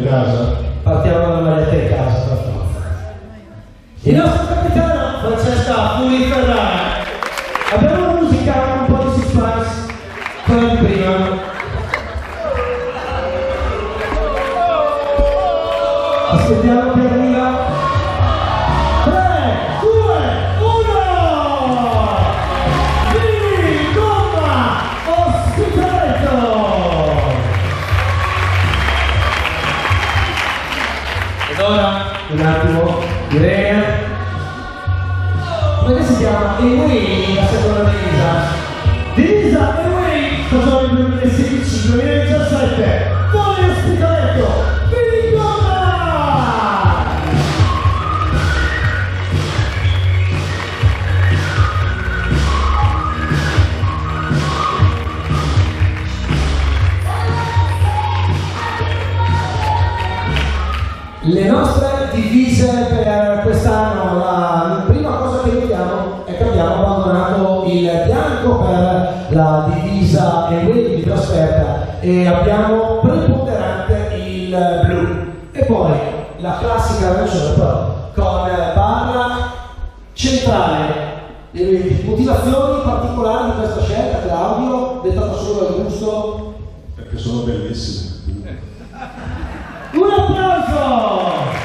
casa? Partiamo dalla maglietta in casa, per forza. Il nostro capitano Francesca Furi Ferrara. Abbiamo una musica un po' di suspense, quella di prima. Aspettiamo che arriva. 3, 2, 1! Vieni, gomma, ospitaletto! Ed ora, un attimo, Irene. Come si chiama? Away, la seconda divisa. Divisa Away, stagione 2016-2017. Voi ospitaletto, vieni gomma! Le nostre divise per quest'anno, la prima cosa che vediamo è che abbiamo abbandonato il bianco per la divisa away di trasferta e abbiamo preponderante il blu e poi la classica arancione però con barra centrale. Motivazioni particolari di questa scelta, Claudio? Dettata solo dal gusto? Perché sono bellissime. Un applauso!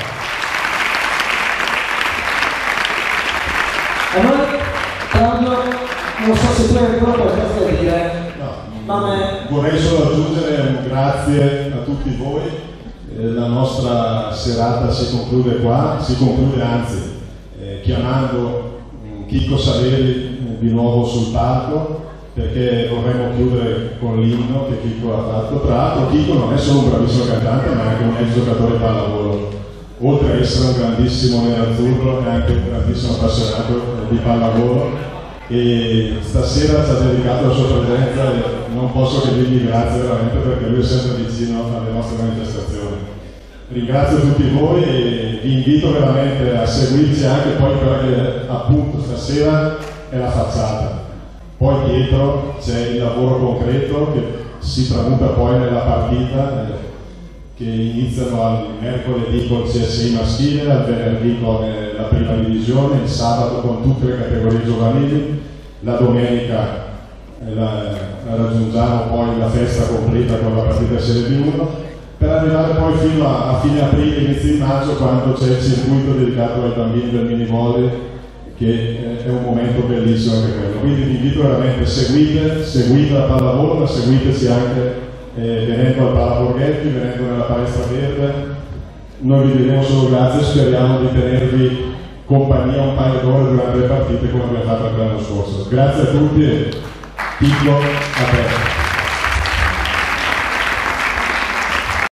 E noi, Claudio, non so se tu hai ancora qualcosa da dire. No, ma vorrei solo aggiungere un grazie a tutti voi. La nostra serata si conclude qua, si conclude anzi chiamando Chicco Saveri di nuovo sul palco, perché vorremmo chiudere con l'inno che Chicco ha fatto. Tra l'altro Chicco non è solo un bravissimo cantante, ma è anche un ex giocatore di pallavolo. Oltre ad essere un grandissimo nerazzurro, è anche un grandissimo appassionato di pallavolo e stasera ci ha dedicato la sua presenza e non posso che dirgli grazie veramente, perché lui è sempre vicino alle nostre manifestazioni. Ringrazio tutti voi e vi invito veramente a seguirci anche poi quella che appunto stasera è la facciata. Poi dietro c'è il lavoro concreto che si tramuta poi nella partita, che iniziano al mercoledì col CSI maschile, al venerdì con la prima divisione, il sabato con tutte le categorie giovanili, la domenica raggiungiamo poi la festa completa con la partita Serie B1, per arrivare poi fino a fine aprile, inizio di maggio, quando c'è il circuito dedicato ai bambini del mini volley, che è un momento bellissimo anche quello. Quindi vi invito veramente, seguite la pallavolo, ma seguiteci anche venendo al Pala Borghetti, venendo nella palestra verde. Noi vi diremo solo grazie e speriamo di tenervi compagnia un paio d'ore durante le partite come abbiamo fatto anche l'anno scorso. Grazie a tutti e Chicco a te.